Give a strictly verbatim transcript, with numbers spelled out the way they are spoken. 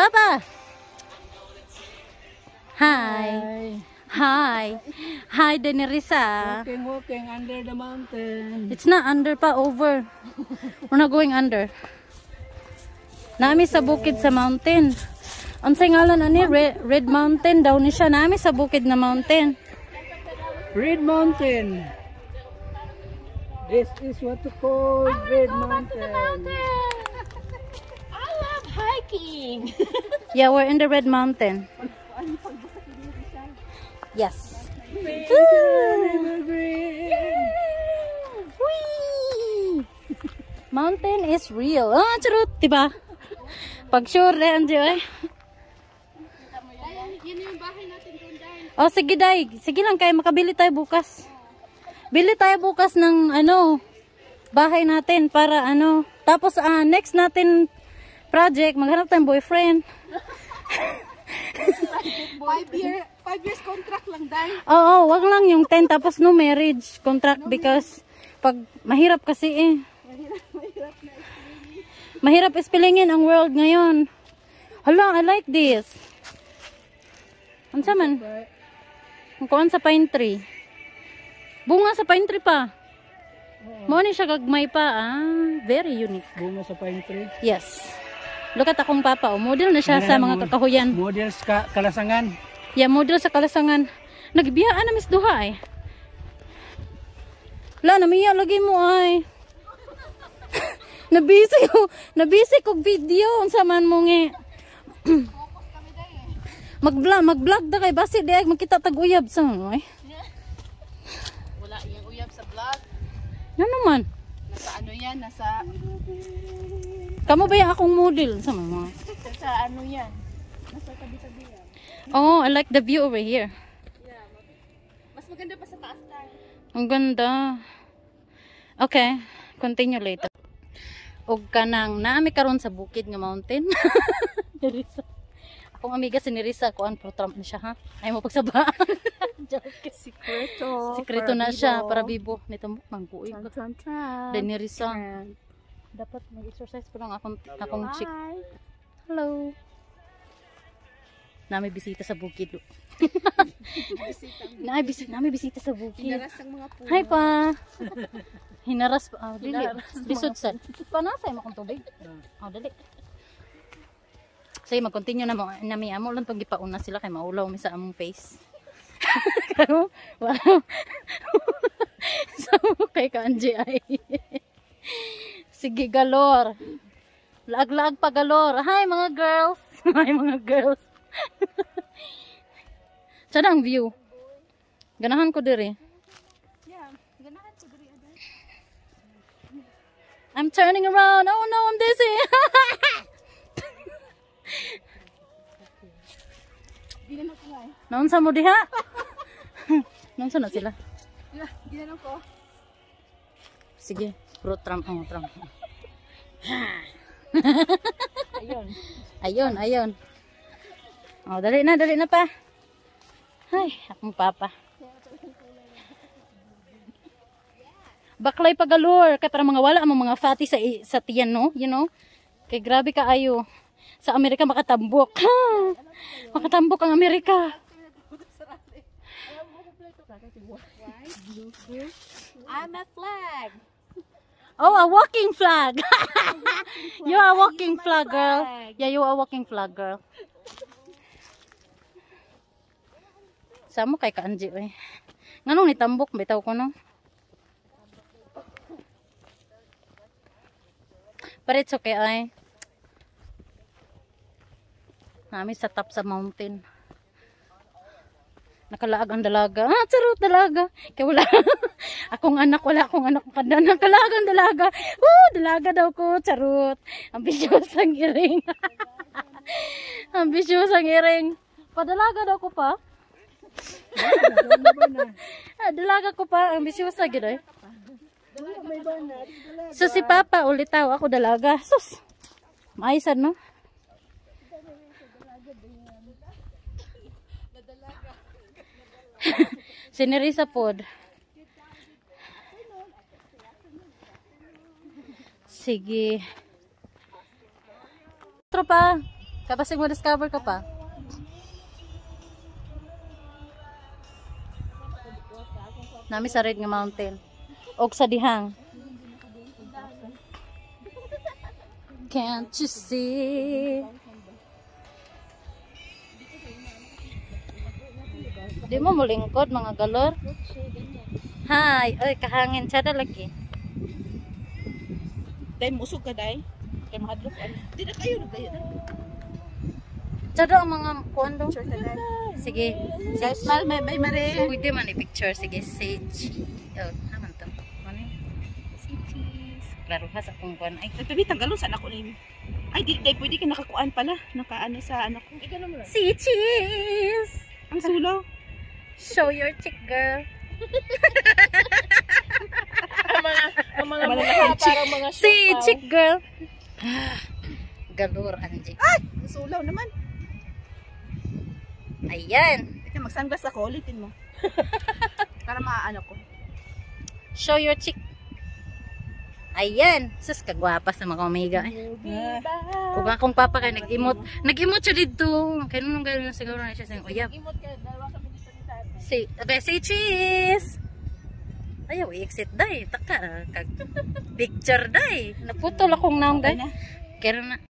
Papa! Hi! Hi! Hi, Denirisa! Walking, walking under the mountain. It's not under pa, over. We're not going under. Nami sa bukid sa mountain. Ang singalan ani Red, Red Mountain daw ni siya. Nami sa bukid na mountain. Red Mountain. This is what to call Red Mountain. I love hiking. Yeah, we're in the Red Mountain. Yes. Mountain is real. Ah, charot, diba? Pag sure, Anjo, eh. Yan yung bahay natin doon, Day. Oh, sige, Day. Sige lang, kaya makabili tayo bukas. Bili tayo bukas ng, ano, bahay natin para, ano. Tapos, ah, next natin project, maghanap tayong boyfriend. Five year, five years contract lang, Day. Oo, wag lang yung ten tapos no marriage contract because pag mahirap kasi eh. Mahirap spellingin ang world ngayon. Hala, I like this. Ano sa man? Ang kuwan sa pine tree. Bunga sa pine tree pa. Mo ni siya gagmay pa. Ah, very unique. Bunga sa pine tree. Yes. Look at akong papa. Oh, model na siya sa mga kakahuyan. Model sa kalasangan. Yeah, model sa kalasangan. Nagbiyaan na Miss Duha eh. La, namiya lagi mo ay. Nabisi ko, nabisi ko video unsa man mo ngi. Mag-vlog, mag-vlog da kay basi di ay makita tag uyab sa mo ay. Wala yung uyab sa vlog. Ano naman? Nasa ano yan, nasa Kamo ba yung akong model sa mga? nasa ano yan. Nasa tabi-tabi yan. Oh, I like the view over here. Yeah, mas maganda pa sa taas, Day. Ang ganda. Okay, continue later. Og kanang naami karon sa bukid nga mountain. Risa. Akong amiga si Risa ko an pro Trump na siya ha. Ay mo pagsabaan. Joke. Sikreto. Sikreto na siya para bibo nito mangkuig. Tran tran. Then ni Risa. Dapat mag-exercise ko lang akong akong chick. Hello. Nami bisita sa bukid. Nami bisita, nami bisita sa bukid. Hinaras ang mga puno. Hi pa. Hinaras pa. Oh, dili. Lisod sad. Panasay mo kung tubig. Oh, dali. Say mag-continue na mo nami amo lang pag gipauna sila kay maulaw mi sa among face. Kamo, wow. Sa mo kay kanji ay. Sige galor. Laag-laag pa galor. Hi mga girls. Hi mga girls. Sada ang view. Ganahan ko diri. Yeah, ganahan ko diri aday. I'm turning around. Oh no, I'm dizzy. Di na ko ay. Naunsa mo diha? Naunsa na sila? Yeah, di na ko. Sige, pro Trump ang Trump. Ayun. Ayun, ayun. Oh, dali na, dali na pa. Ay, akong papa. Baklay pa galore kay para mga wala ang mga fatty sa sa tiyan no, you know. Kay grabe ka ayo. Sa Amerika makatambok. Makatambok ang Amerika. I'm a flag. Oh, a walking flag. You are a walking flag, girl. Yeah, you are a walking flag, girl. Samo kay kaanji eh. Nganong nitambok bitaw ko no? But it's okay ay. Nami sa top sa mountain. Nakalaag ang dalaga. Ah, charot dalaga. Kaya wala. Akong anak, wala akong anak. Kada nakalaag ang dalaga. Woo, dalaga daw ko. Charot. Ambitious ang iring. Ambitious ang iring. Padalaga daw ko pa. Ah, dalaga ko pa. Ambitious ang iring. So si Papa ulitaw. Ako dalaga. Sus. Maisan no? Sinirisa pod. Sige. Tropa. Kapasig mo discover ka pa. Nami sa red nga mountain. Og sa dihang. Can't you see? Di mo mulingkod mga galor. Hi, oy kahangin siya lagi. Dahil musog ka, Day. Kaya mahadlok. Hindi na kayo, na kayo. Sada ang mga kuando. Sige. Sa smile, may may mare. Pwede man i-picture. Sige, sage. Oh, naman to. Ano yun? Klaro ha sa kung kuan. Ay, Nagtabi, tanggalon saan ako na yun. Ay, di, di, pwede ka nakakuan pala. Nakaano sa anak ko. Ikaw naman. see cheese! Ang sulaw. Show your chick, girl. Ang mga, ang mga Malalaking mukha, parang mga See siopaw. chick, girl. Galor, Angie. Ay! Ang sulaw naman. Ayan. Ika, mag-sunglass ako. Ulitin mo. Para maaano ko. Show your chick. Ayan. Sus, kagwapa sa mga omega. Ah. Kung akong papa ka, nag-emote. Nag-emote siya dito. Kaya nung gano'n siguro na siya. Sayang, uyab. Imot ka, dalawa kami dito ni tatay. Say, okay, say cheese. Ayaw, i-exit day. Taka, kag picture day. Naputol akong naong day. Okay na. Kaya na.